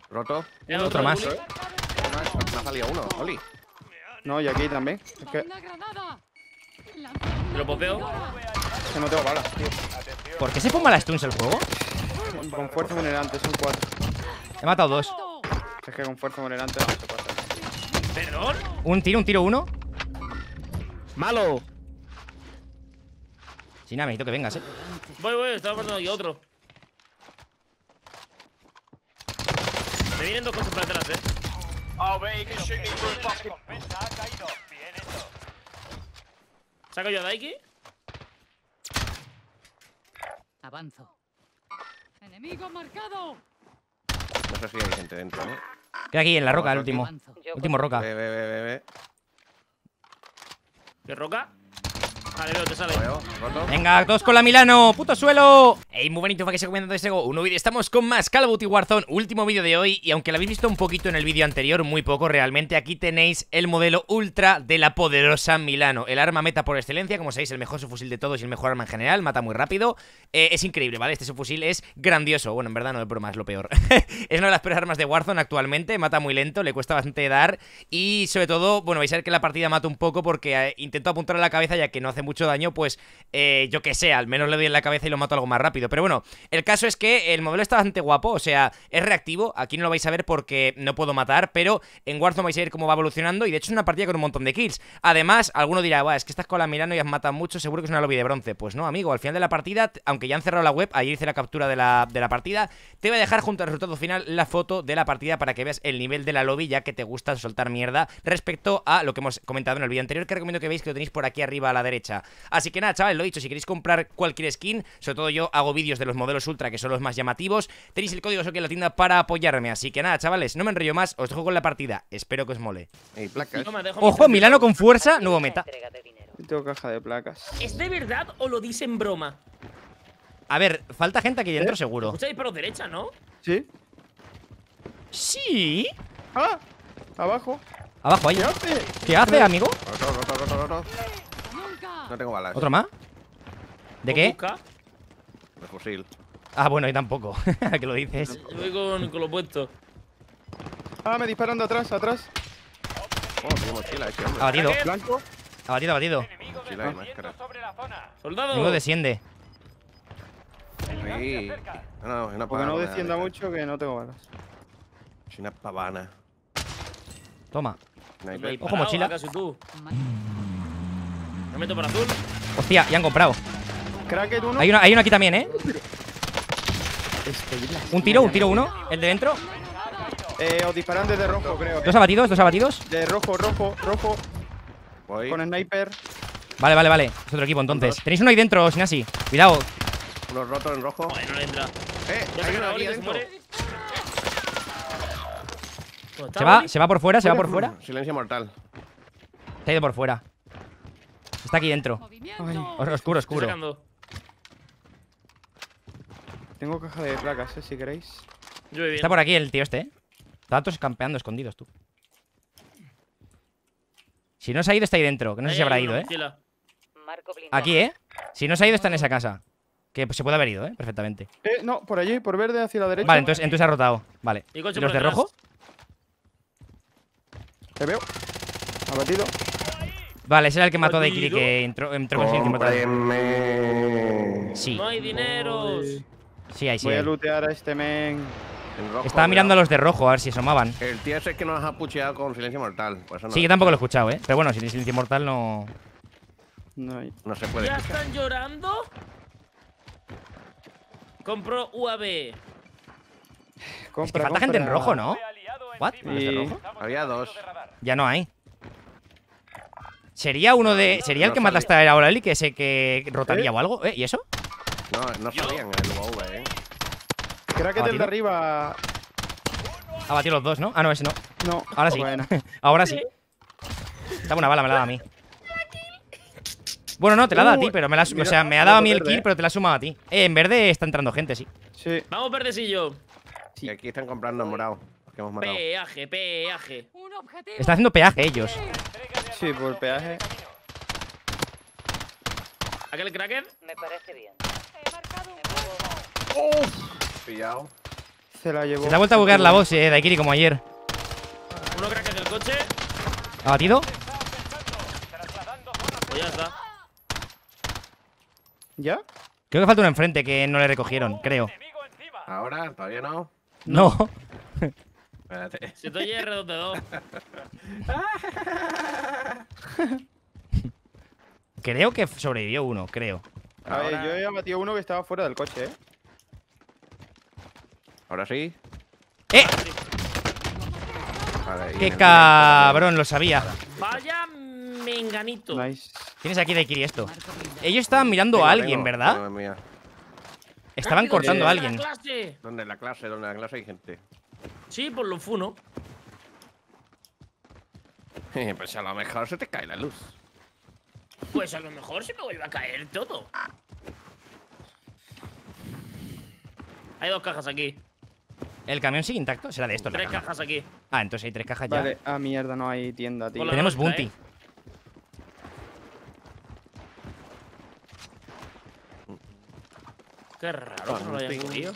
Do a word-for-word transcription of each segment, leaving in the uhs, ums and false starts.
Roto. Uno, otro más. Me ha salido uno, Oli. No, y aquí también. Es que, Te lo popeo. que no tengo balas, tío. ¿Por qué se fuma las stuns el juego? Con fuerza generante son cuatro. He matado dos. Es que con fuerza generante no se pasa. ¿Perdón? Un tiro, un tiro, uno. ¡Malo! Sí, nada, necesito que vengas, eh. Voy, voy, estaba matando aquí otro. Me vienen dos cosas para atrás, eh. ¿Saco yo a Daiki? Avanzo. Enemigo marcado. No sé si hay gente dentro, ¿eh? Queda aquí en la roca, el último. Avanzo. Último roca. Ve, ve, ve, ve, ve. ¿Qué roca? Vale, veo, te sale. Lo veo, roto. Venga, todos con la Milano, puto suelo. Hey, muy bonito, para que se comiendo de Sego. Un nuevo vídeo, estamos con más Call of Duty Warzone. Último vídeo de hoy. Y aunque lo habéis visto un poquito en el vídeo anterior, muy poco realmente, aquí tenéis el modelo Ultra de la poderosa Milano. El arma meta por excelencia, como sabéis, el mejor subfusil de todos y el mejor arma en general. Mata muy rápido. eh, Es increíble, ¿vale? Este subfusil es grandioso. Bueno, en verdad no es broma, es lo peor. Es una de las peores armas de Warzone actualmente. Mata muy lento, le cuesta bastante dar. Y sobre todo, bueno, vais a ver que la partida mata un poco porque eh, intento apuntar a la cabeza, ya que no hace mucho daño. Pues eh, yo que sé, al menos le doy en la cabeza y lo mato algo más rápido. Pero bueno, el caso es que el modelo está bastante guapo. O sea, es reactivo. Aquí no lo vais a ver porque no puedo matar, pero en Warzone vais a ver cómo va evolucionando. Y de hecho es una partida con un montón de kills. Además, alguno dirá, es que estás con la Milano y has matado mucho, seguro que es una lobby de bronce. Pues no, amigo, al final de la partida, aunque ya han cerrado la web, ayer hice la captura de la, de la partida, te voy a dejar junto al resultado final la foto de la partida para que veas el nivel de la lobby, ya que te gusta soltar mierda respecto a lo que hemos comentado en el vídeo anterior, que recomiendo que veáis, que lo tenéis por aquí arriba a la derecha. Así que nada, chavales, lo dicho, si queréis comprar cualquier skin, sobre todo yo hago vídeos de los modelos Ultra, que son los más llamativos, tenéis el código aquí en la tienda para apoyarme. Así que nada, chavales, no me enrollo más, os dejo con la partida, espero que os mole. Ey, placas. Toma, dejo Ojo, mi- Milano con fuerza, nuevo meta. Y tengo caja de placas. ¿Es de verdad o lo dicen broma? A ver, falta gente aquí dentro ¿Eh? seguro. Escucháis por derecha, ¿no? ¿Sí? Sí. ¡Ah! Abajo. Abajo, ahí. ¿Qué hace? ¿Qué hace, amigo? Roto, roto, roto, roto. Nunca. No tengo balas. ¿Otro más? ¿De qué? Busca. De fusil. Ah, bueno, y tampoco. ¿A qué lo dices? Yo voy con, con lo puesto. Ah, me disparan de atrás, atrás. Oh, tiene mochila ese hombre. Abatido, Blanco. abatido, abatido. Mochila y máscara. Soldado. Amigo, desciende. Ahí. No, no, es una Porque no pavana. descienda mucho, que no tengo balas. Es una pavana. Toma. Sniper. Me he Ojo, disparado, mochila. ¿acaso tú? Me meto por azul. Hostia, ya han comprado. Cracket uno. Hay uno, hay uno aquí también, ¿eh? Un tiro, un tiro uno. El de dentro. Eh, os disparan desde rojo, creo. Dos abatidos, dos abatidos. De rojo, rojo, rojo. Voy. Con sniper. Vale, vale, vale. Es otro equipo entonces. Tenéis uno ahí dentro, Sinasi. Cuidado. Uno roto en rojo. Joder, no le entra. Eh, Ya hay se uno acaba aquí que se dentro. muere. ¿Dónde está, Se va, Oli? se va por fuera, se va por fuera. Silencio mortal. Se ha ido por fuera. Está aquí dentro. Movimiento. Os- Oscuro, Estoy oscuro. sacando. Tengo caja de placas, eh, si queréis. Yo voy bien. Está por aquí el tío este, ¿eh? Están todos campeando escondidos, tú. Si no se ha ido, está ahí dentro. Que no sé Ahí si habrá hay ido, uno, ¿eh? mochila. Marco blindado. Aquí, ¿eh? Si no se ha ido, está en esa casa. Que se puede haber ido, ¿eh? Perfectamente. Eh, no, por allí, por verde, hacia la derecha. Vale, entonces, entonces ha rotado. Vale. Y ¿Y coche los por de detrás. rojo? Te veo. Abatido. Vale, ese era el que mató a Daikiri, Abatido. que entró, entró con silencio mortal. Cómpreme. Sí, No hay dineros. sí, ahí sí. Voy a hay. lootear a este men. En rojo, Estaba mirando a cuidado. los de rojo, a ver si asomaban. El tío ese es que nos ha pucheado con silencio mortal. Por eso no, Sí, yo tampoco lo he escuchado, ¿eh? Pero bueno, si tienes silencio mortal no... No hay. no se puede ¿Ya escuchar. están llorando? Compro U A B. Compra, Es que falta gente en compra. rojo, ¿no? ¿What? Sí. ¿Los de rojo? Había dos. Ya no hay. ¿Sería uno de... ¿Sería el No que sabía. mataste a Aureli, que ese que rotaría ¿Eh? o algo? ¿Eh? ¿Y eso? No, no sabían en el U A V, eh. Cracket el ¿Abatido? de arriba. Ha batido los dos, ¿no? Ah, no, ese no. No. Ahora sí. Bueno. Ahora sí. Dame una bala, me la da a mí. Bueno, no, te la da a ti, Uh, pero me la... O mira, sea, me ha dado a mí el verde, kill, eh. pero te la ha sumado a ti. Eh, en verde está entrando gente, sí. Sí. Vamos, verdecillo. Y aquí están comprando en morado. Los que hemos matado. Peaje, peaje. Un objetivo. Está haciendo peaje ellos. Sí, por peaje. ¿Aquel cracker? Me parece bien. He marcado un huevo. Pillado. se la llevó. Se te ha vuelto a buguear la voz, eh, Daikiri, como ayer. Uno crack en el coche. ¿Abatido? Pues ya está. ¿Ya? Creo que falta uno enfrente que no le recogieron, creo. Ahora, todavía no. No. Espérate. Si estoy R dos D dos. Creo que sobrevivió uno, creo. A ver, Ahora- yo he abatido uno que estaba fuera del coche, ¿eh? Ahora sí. ¡Eh! Vale, y ¡Qué en el- cabrón! Lo sabía. Vaya menganito. Nice. Tienes aquí, Daikiri, esto. Marco blindado. Ellos estaban mirando Tengo, a alguien, tengo. ¿verdad? Madre mía. Estaban Rápido, cortando a que alguien. la clase. ¿Dónde en la clase? ¿Dónde en la clase hay gente? Sí, por lo funo. Pues a lo mejor se te cae la luz. Pues a lo mejor se me vuelve a caer todo. Hay dos cajas aquí. ¿El camión sigue intacto? Será de estos, la Tres caja. cajas aquí. Ah, entonces hay tres cajas ya. Vale, ah, mierda, no hay tienda, tío. Hola. Tenemos nuestra, Bounty. ¿eh? Qué raro que no lo hayas cogido.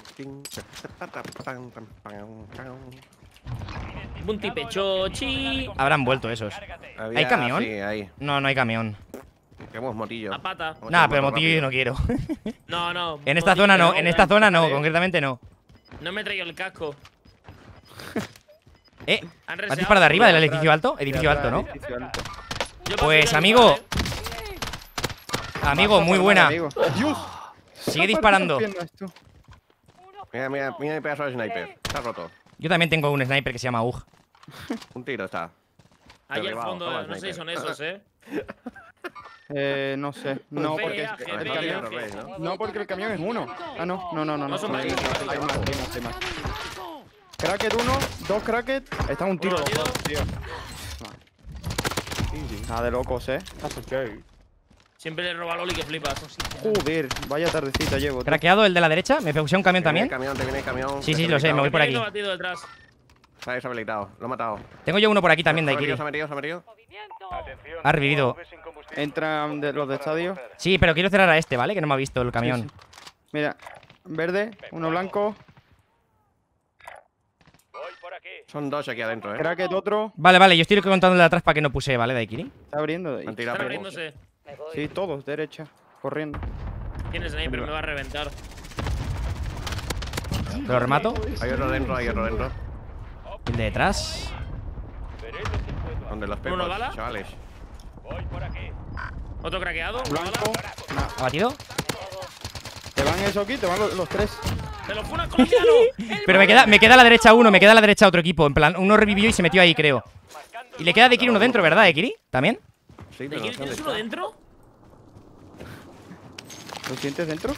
Bounty pechochi. Habrán vuelto esos. Había- ¿Hay camión? Sí, ahí. No, no hay camión. Tenemos motillo. La pata. Vamos a Nah, ir pero más motillo yo rápido. no quiero. No, no. En esta motillo zona no, no, en esta zona no, ¿eh? concretamente no. No me he traído el casco. Eh, Han ¿has reseado. disparado de arriba del Atrás. edificio alto? Edificio alto, ¿no? Edificio alto. Yo paso Pues, ya, amigo. ¿vale? Amigo, Vas a muy formar, buena. amigo. Dios. Sigue disparando. Mira, mira, mira el pedazo de sniper. Está roto. Yo también tengo un sniper que se llama U G. Un tiro está. Ahí al Derribado, fondo, toma, eh, no sé si son sniper. esos, eh. Eh, no sé. No, Pues porque peaje, el peaje. camión. Rey, ¿no? No, porque el camión es uno. Ah, no, no, no, no. No son Hay varios. más, hay más, hay más, hay más. Cracket uno, dos cracket. Está un tiro, Uno los batido. dos, tío. Nada de locos, eh. Siempre le roba a Loli que flipas. Joder, vaya tardecita llevo. tío. Craqueado el de la derecha, me puse un camión Te viene también. el camión, te viene el camión. Sí, sí, lo sé, me voy por aquí. Viene batido detrás. Está deshabilitado. Lo he matado. Tengo yo uno por aquí también, Se ha Daikiri. metido, se ha metido, se ha metido. Ha revivido. Entran de los de estadio. Sí, pero quiero cerrar a este, ¿vale? Que no me ha visto el camión. Mira, verde, uno blanco, Son dos aquí adentro, eh. cracket otro. Vale, vale, yo estoy contando de atrás para que no puse, ¿vale, Daikiri? Está abriendo. de ahí. Han tirado Están primos. abriéndose. Sí, todos, derecha, corriendo. Tiene sniper, me va a reventar. Lo remato. Hay otro dentro, hay otro dentro. El de detrás. Donde los ¿Uno pepos, bala? chavales. Otro craqueado. una Blanco. bala. ¿Abatido? Te van eso aquí, te van los, los tres. ¡Se lo fue el colombiano! ¡El Pero me queda, me queda a la derecha uno, me queda a la derecha otro equipo. En plan, uno revivió y se metió ahí, creo. Y le queda de Kiri uno dentro, ¿verdad, Daikiri? ¿También? Sí, ¿De pero no quién sé dónde tienes uno está. dentro? ¿Lo sientes dentro?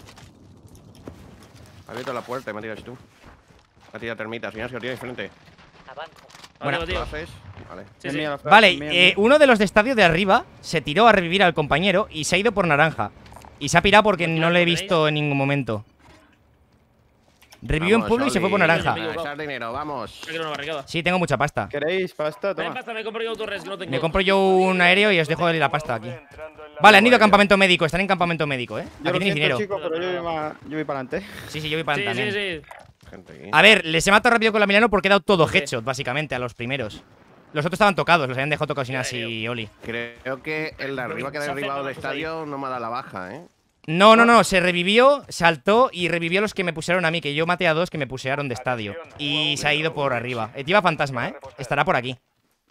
Ha abierto la puerta y me ha tirado tú. Me ha tirado termitas, señor, si lo tienes frente. Bueno, Vale, tío. ¿Lo haces? Vale. Sí, Es sí. mía la frase, Vale, es mía, eh, mía. uno de los de estadio de arriba se tiró a revivir al compañero y se ha ido por naranja. Y se ha pirado porque no le he visto en ningún momento. Revivió en Vamos, pueblo y se fue por Oli. naranja. Amigo. A echar dinero, vamos. Quiero una barricada. Sí, tengo mucha pasta. ¿Queréis pasta? Ven, Toma. pasta, me compro yo autorres, no tengo. Me compro yo un aéreo y os dejo la pasta aquí. Vale, han ido a campamento médico, están en campamento médico, ¿eh? Yo Aquí lo tenéis siento, dinero. chicos, pero yo voy, más, yo voy para adelante. Sí, sí, yo voy para Sí, también. sí, sí. Gente aquí. A ver, les he matado rápido con la Milano porque he dado todo ¿Por qué? headshot, básicamente, a los primeros. Los otros estaban tocados, los habían dejado tocados sin así, Oli. Creo que el de arriba que ha derribado del estadio no me ha dado la baja, eh. No, no, no, se revivió, saltó y revivió a los que me pusieron a mí, que yo maté a dos que me pusieron de estadio. Y se ha ido por arriba. Eh, Iba fantasma, ¿eh? Estará por aquí.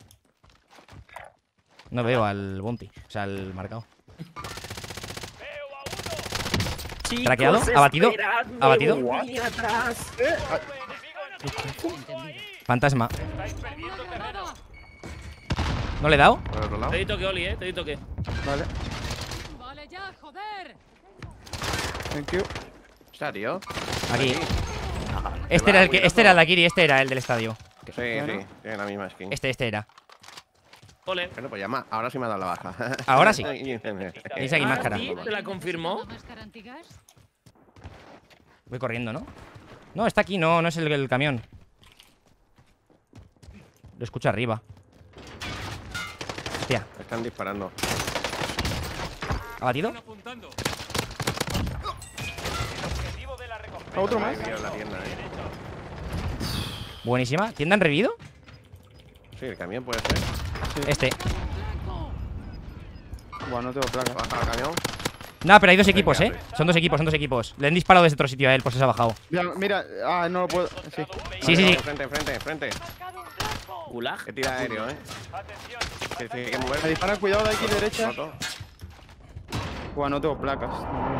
No veo al Bounty, o sea, al marcado. ¿Traqueado? ¿Abatido? ¿Abatido? Fantasma. ¿No le he dado? Por el otro lado. Te di toque, Oli, eh. Te di toque. Vale, Vale ya, joder. thank you. Está, tío. Aquí. Este era el que, este era el de Akiri, este era el del estadio. Sí, sí, tiene la misma skin. Este, este era. Ole. Bueno, pues ya ma- ahora sí me ha dado la baja. Ahora sí. Dice Dice aquí máscara. ¿Sí? ¿Te la confirmó? ¿La máscara antigas? Voy corriendo, ¿no? No, está aquí, no, no es el, el camión. Lo escucho arriba. Hostia, Están disparando. ¿abatido? ¿Otro más? Ay, Dios, la tienda, eh. Buenísima. ¿Tienda han revivido? Sí, el camión puede ser. Este. Buah, no tengo placa. Baja el camión. No, pero hay dos equipos, eh. Son dos equipos, son dos equipos. Le han disparado desde otro sitio a él, por eso se ha bajado. Mira, mira. Ah, no lo puedo. Sí. Sí, sí, sí. Frente, frente, frente. Gulag. Que tira aéreo, eh. Sí, sí, hay que mover. Me disparan, cuidado de aquí, derecha. Roto. Buah, no tengo placas.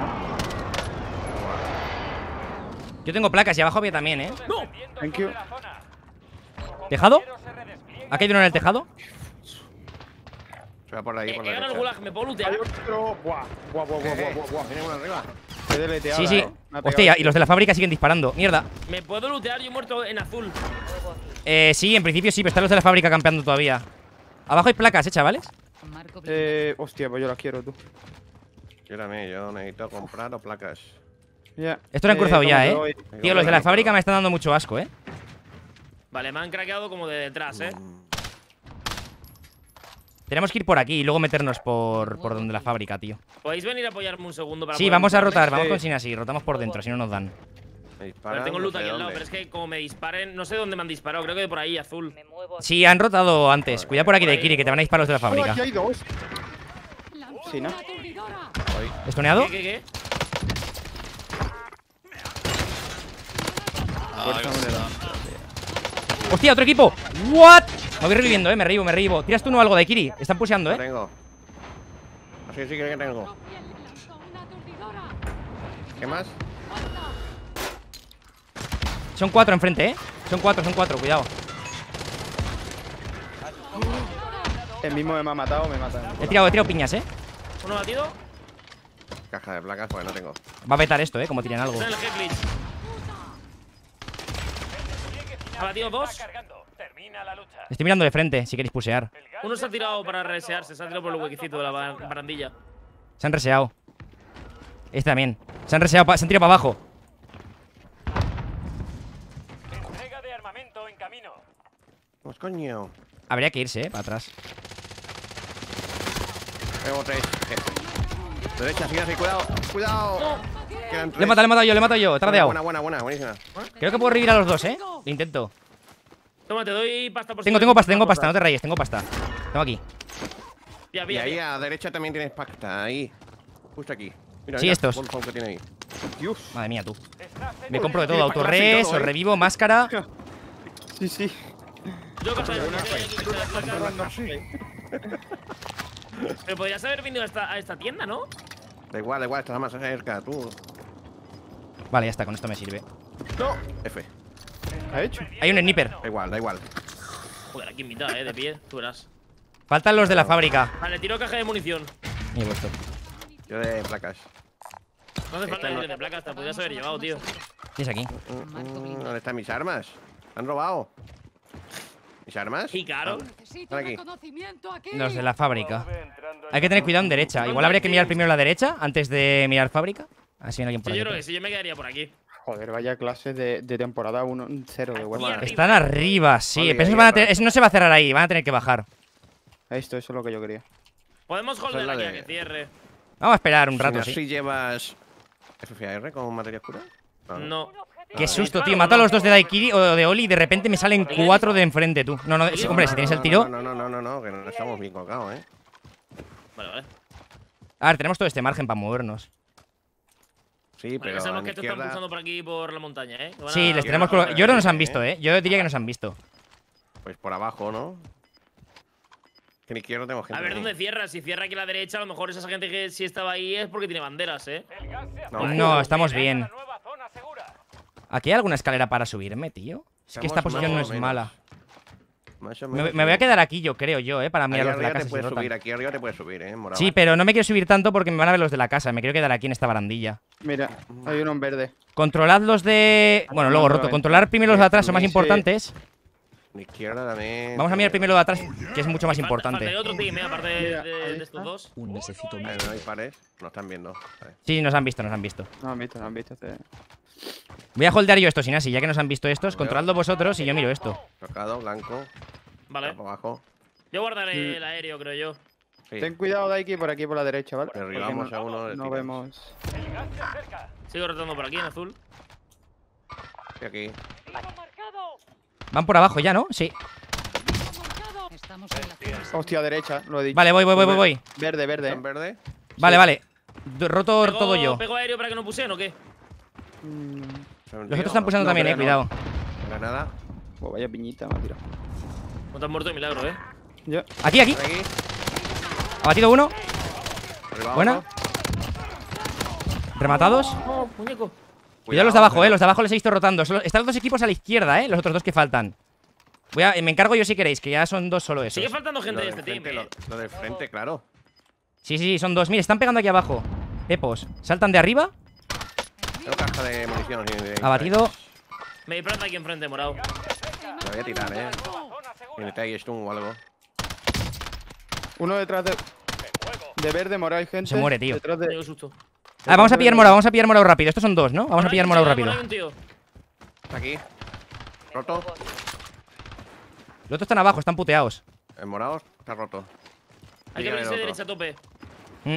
Yo tengo placas y abajo había también, eh. Thank you. ¿Tejado? ¿Ha caído uno en el tejado? Se va por ahí, Eh, por he la ganado el derecha. gulag, ¿me puedo lootear? Hay otro. Buah, buah, buah, buah, buah, buah, buah. Tiene uno arriba. He deleteado. Sí, sí. eh. Me ha pegado. Hostia, y los de la fábrica siguen disparando. Mierda. ¿Me puedo lootear? Yo he muerto en azul. Eh, sí, en principio sí, pero están los de la fábrica campeando todavía. Abajo hay placas, eh, chavales. Marco Eh, hostia, pues yo las quiero, tú. Yo también, yo necesito comprar dos placas. Ya. Esto lo han cruzado ya, eh. ¿cómo te doy? Tío, los de la fábrica me están dando mucho asco, eh. Vale, me han craqueado como de detrás, eh. Tenemos que ir por aquí y luego meternos por, por donde la fábrica, tío. ¿Podéis venir a apoyarme un segundo para Sí, poder vamos a lootearme? rotar, vamos Sí. con sin así, rotamos por dentro, si no nos dan. Me A disparan, ver, tengo el loot no sé aquí al lado, dónde. pero es que como me disparen, no sé dónde me han disparado, creo que de por ahí, azul. Sí, han rotado antes. Cuidado por aquí de Kiri, que te van a disparar los de la Oh, fábrica. aquí hay dos. Lanza Sí, ¿no? una aturdidora. ¿Estoneado? ¿Qué, qué, qué? Fuerza no le da. ¡Hostia, otro equipo! ¿What? Me voy reviviendo, eh, me revivo, me revivo. ¿Tiras tú no algo de Kiri? Están puseando, No eh. tengo. Así sí que tengo. Propia le lanzó una aturdidora. ¿Qué más? Son cuatro enfrente, eh. Son cuatro, son cuatro, cuidado. El mismo me ha matado, me mata. He tirado, he tirado piñas, eh. ¿Uno batido? Caja de placas, pues no tengo. Va a petar esto, eh, como tiren algo. Está en el headglitch. ¿Ha batido dos? Estoy mirando de frente, si queréis pusear. Uno se ha tirado para researse, se ha tirado por el huequecito de la ba- barandilla. Se han reseado. Este también. Se han reseado, pa- se han tirado para abajo. Pues coño. Habría que irse, eh, para atrás. Tengo tres. Eh. Derecha, sigue así, cuidado. Cuidado. Quedan Le he tres. matado, le he matado yo, le he matado yo. He tradeado. Buena, buena, buena, buenísima. Creo que puedo revivir a los dos, eh. Lo intento. Toma, te doy pasta por si Tengo, quieres tengo pasta, comprar tengo pasta, no cosas. te rayes, tengo pasta. Tengo aquí. Pilla, Y pilla, ahí pilla. a la derecha también tienes pasta, ahí. Justo aquí. Mira, Sí, mira, estos. Wolfhound que tiene ahí. Dios. Madre mía, tú. Me compro de todo, Tiene para clase y autorres, todo, os ¿eh? revivo, máscara. Sí, sí. Yo cosa de placas. Pero podrías haber venido a esta, a esta tienda, ¿no? Da igual, da igual, estás más cerca, tú. Vale, ya está, con esto me sirve. No. F. ¿Qué ha hecho? Hay un sniper. Da igual, da igual. Joder, aquí en mitad, eh, de pie, tú verás. Faltan los de la fábrica. Vale, tiro caja de munición. Y vuestro. Yo de placas. No hace falta Esta no- ir de placas, te podrías haber llevado, tío. ¿Tienes aquí? Mm, ¿Dónde están mis armas? ¿Han robado? ¿Mis armas? Y claro. Necesito Aquí. reconocimiento aquí. Los de la fábrica. Hay que tener cuidado en derecha. Igual habría que mirar primero la derecha antes de mirar fábrica. Así no hay alguien por Sí, yo aquí. creo que sí, yo me quedaría por aquí. Joder, vaya clase de, de temporada uno cero de huevo. Aquí Están arriba, sí. Vale, Pero esos ahí van a atrás. tener- eso no se va a cerrar ahí, van a tener que bajar. Esto, eso es lo que yo quería. Podemos Esa es holder la aquí a de- que cierre. Vamos a esperar un Si rato, así sí. llevas F F A R con materia oscura. No. Qué susto, tío. Mato a los dos de Daikiri o de Oli y de repente me salen cuatro de enfrente, tú. No, no, sí, hombre, si tienes el tiro. No, no, no, no, no, que no estamos bien colocados, eh. Vale, vale. A ver, tenemos todo este margen para movernos. Sí, Vale, pero que a sabemos mi que estos están izquierda. pulsando por aquí por la montaña, ¿eh? Que van Sí, a- les Yo tenemos. no, colo- no, Yo creo que nos no, han eh. visto, eh. Yo diría que nos han visto. Pues por abajo, ¿no? Que ni izquierda tenemos gente. A ver ahí. dónde cierra. Si cierra aquí a la derecha, a lo mejor esa gente que sí estaba ahí es porque tiene banderas, ¿eh? No, No, estamos bien. ¿Aquí hay alguna escalera para subirme, tío? Es que esta Estamos posición no más es o menos. mala. Más o Me, menos, me voy a sí. quedar aquí, yo creo, yo, eh, para Ahí mirar los de la arriba casa. te si puedes rotan. subir, aquí arriba te puedes subir, eh, morado. Sí, pero no me quiero subir tanto porque me van a ver los de la casa. Me quiero quedar aquí en esta barandilla. Mira, hay uno en verde. Controlad los de. Bueno, luego roto. Controlar primero los de atrás son más Sí. importantes. Mi izquierda también. Vamos a mirar primero los de atrás, que es mucho más Falta- falta importante. otro team, ¿eh? Aparte de, Mira, de- ahí de estos está. dos. Vale, no hay pares. No están viendo. Vale. Sí, nos han visto, nos han visto. No han visto, no han visto. este. Voy a holdear yo esto, sin así, ya que nos han visto estos. Controladlo vosotros y yo miro esto. Tocado, blanco. Vale. Para abajo. Yo guardaré el aéreo, creo yo. Sí. Ten cuidado, Daiki, por aquí por la derecha, ¿vale? Derribamos Porque a uno de No tiros. vemos. Sigo rotando por aquí en azul. Estoy aquí. Van por abajo ya, ¿no? Sí. Estamos en la zona. Hostia, derecha, lo he dicho. Vale, voy, voy, voy, voy, voy. Verde, verde. ¿En verde? Vale, vale. D- Roto ¿Pego- todo yo. ¿Pego aéreo para que no puseen o qué? Mm, Los otros están pulsando No, también, eh, pero cuidado. Granada. oh, vaya piñita, me ha tirado. No te has muerto de milagro, eh. Ya. Aquí, aquí. Por aquí. Abatido uno. Arriba, Buena. abajo. Rematados. Oh, muñeco. Cuidado los de abajo, eh. Los de abajo les he visto rotando. Solo- están los dos equipos a la izquierda, eh. Los otros dos que faltan. Voy a, me encargo yo si queréis, que ya son dos solo esos. Sigue faltando gente Lo de del este team, frente, eh. lo, lo del frente, claro. Sí, sí, sí, son dos. Mira, están pegando aquí abajo. Pepos. Saltan de arriba. Tengo caja de munición. y de- Abatido. Me disparata aquí enfrente, morado. Lo voy a tirar, eh. Y me trae stun o algo. Uno detrás de. De verde, morado, hay gente. Se muere, tío. Detrás Me de. dio susto. Ah, vamos a pillar morado, vamos a pillar morado rápido. Estos son dos, ¿no? Vamos a pillar morado rápido. Hay un tío. Está aquí. Roto. Los otros están abajo, están puteados. El morado está roto. Hay que Llega el venirse otro. derecha a tope. Mm.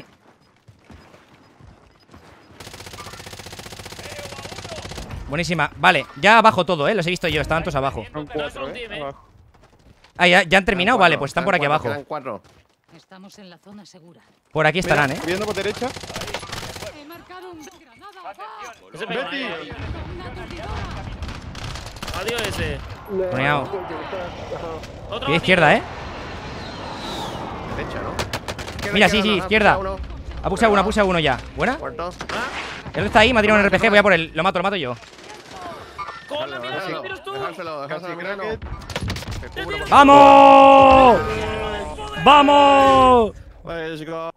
Buenísima. Vale, ya abajo todo, eh. Los he visto yo, estaban todos abajo. Son Pero cuatro, es un team, eh. eh. Abajo. Ah, ¿ya, ya han terminado? Quedan Vale, cuatro, pues están quedan por aquí cuatro, abajo. Quedan cuatro. Estamos en la zona segura. Por aquí estarán, Mira, eh. Viendo por derecha. He marcado un granada. ¡Va! Ese pega Betty. ahí. Una aturdidora. Adiós ese. Poneado. Otro Pie izquierda, eh. Derecha, ¿no? Izquierda, Mira, sí, izquierda, sí, no, izquierda. uno. Ha pulsado uno, ha pulsado uno ya. ¿Buena? Muerto. El otro está ahí, me ha tirado un R P G, voy a por él. Lo mato, lo mato yo. ¡Con la Déjalo, mierda! déjalo, ¡Tiras tú! Dejárselo, Casi dejárselo, cracket. Te cubro por- ¡Vamos! ¡Vamos! Let's go.